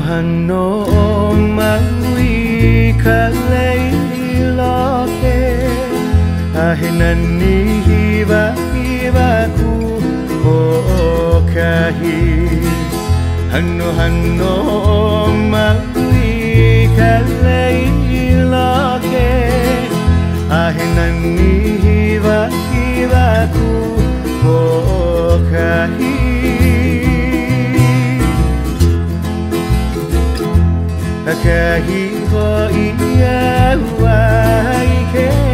hanno maui kalailoke ahinani hiva ku o kahi hanno maui kalailoke ahinani hiva ku o kahi Kahi ho ia wai ke